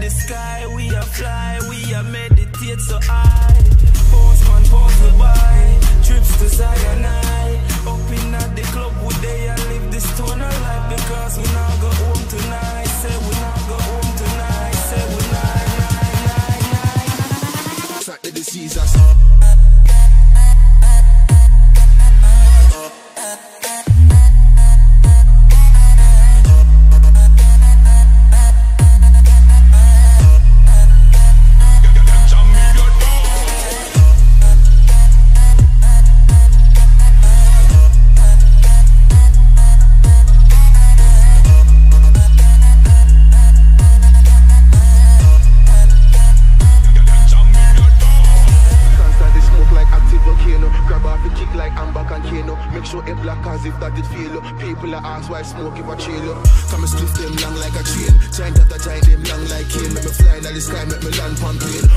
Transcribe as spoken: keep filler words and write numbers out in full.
the sky, we a fly, we a meditate so high. Bounce man, bounce we buy, trips to Zion I. Up in at the club, we day and live this stoner life. Because we now go home tonight, say we now go home tonight, say we night, night, night, night. Track the diseases. If that did feel people are ask why smoke if I chill up. Come and split them long like a chain. Giant after giant them long like cane. Make me fly in the sky, make me land pumping.